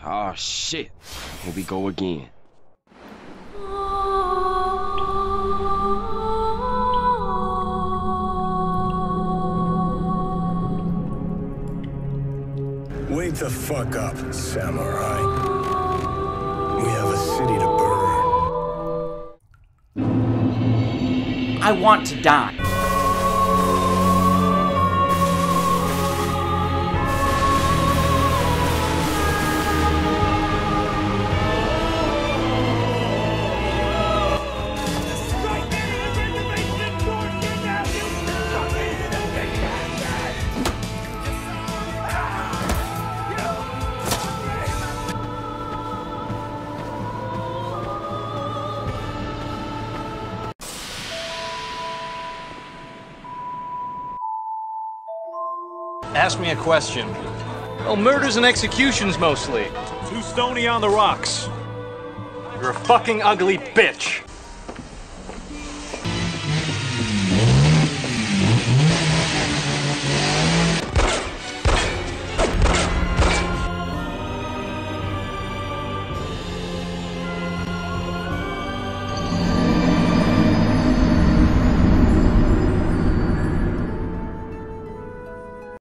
Oh shit. Here we go again. Wake the fuck up, samurai. We have a city to burn. I want to die. Ask me a question. Well, murders and executions mostly. Too stony on the rocks. You're a fucking ugly bitch.